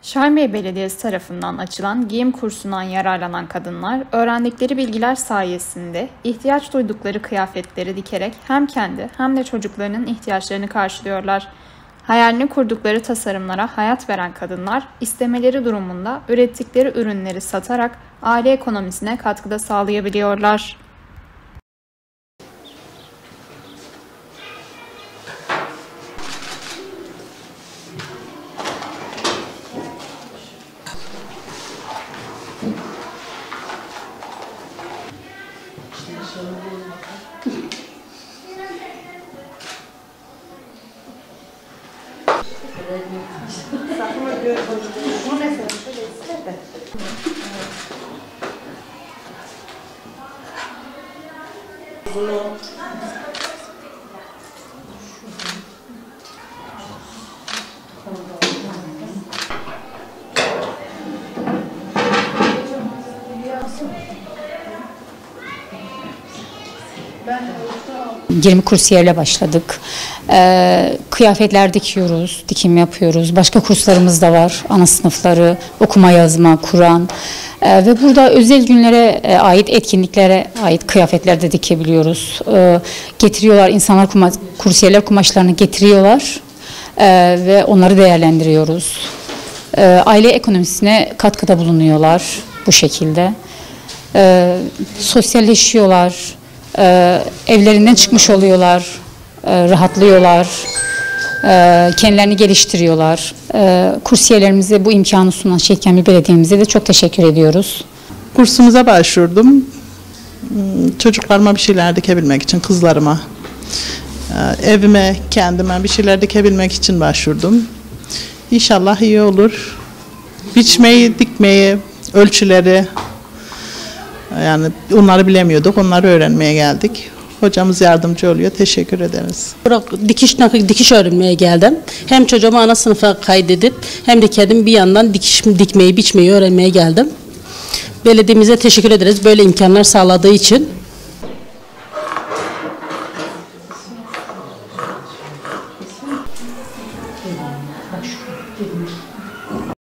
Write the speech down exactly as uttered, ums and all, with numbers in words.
Şahinbey Belediyesi tarafından açılan giyim kursundan yararlanan kadınlar, öğrendikleri bilgiler sayesinde ihtiyaç duydukları kıyafetleri dikerek hem kendi hem de çocuklarının ihtiyaçlarını karşılıyorlar. Hayalini kurdukları tasarımlara hayat veren kadınlar, istemeleri durumunda ürettikleri ürünleri satarak aile ekonomisine katkıda sağlayabiliyorlar. yirmi kursiyerle başladık. Ee, kıyafetler dikiyoruz, dikim yapıyoruz. Başka kurslarımız da var. Ana sınıfları, okuma yazma, Kur'an. Ee, ve burada özel günlere e, ait etkinliklere ait kıyafetler de dikebiliyoruz. Ee, getiriyorlar, insanlar kuma, kursiyerler kumaşlarını getiriyorlar ee, ve onları değerlendiriyoruz. Ee, aile ekonomisine katkıda bulunuyorlar bu şekilde. Ee, sosyalleşiyorlar. Ee, evlerinden çıkmış oluyorlar, e, rahatlıyorlar, e, kendilerini geliştiriyorlar. E, kursiyerlerimize bu imkanı sunan Şehitkamil Belediye'mize de çok teşekkür ediyoruz. Kursumuza başvurdum. Çocuklarıma bir şeyler dikebilmek için, kızlarıma, e, evime, kendime bir şeyler dikebilmek için başvurdum. İnşallah iyi olur. Biçmeyi, dikmeyi, ölçüleri, yani onları bilemiyorduk, onları öğrenmeye geldik. Hocamız yardımcı oluyor, teşekkür ederiz. Dikiş, dikiş öğrenmeye geldim. Hem çocuğumu ana sınıfa kaydedip hem de kendim bir yandan dikiş, dikmeyi, biçmeyi öğrenmeye geldim. Belediyemize teşekkür ederiz böyle imkanlar sağladığı için.